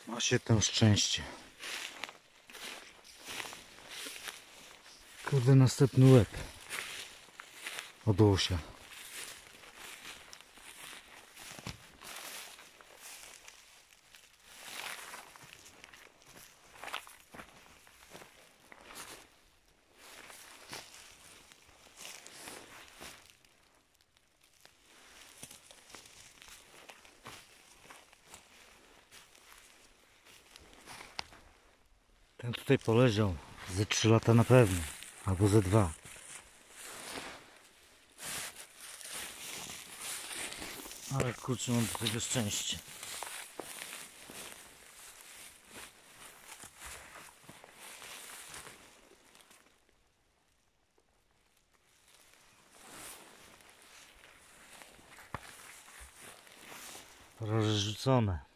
Ma się to szczęście. Kurde, następny łeb od łosia. Ten tutaj poleżał ze 3 lata na pewno, albo ze 2. Ale kurczę, mam do tego szczęście. Rozrzucone.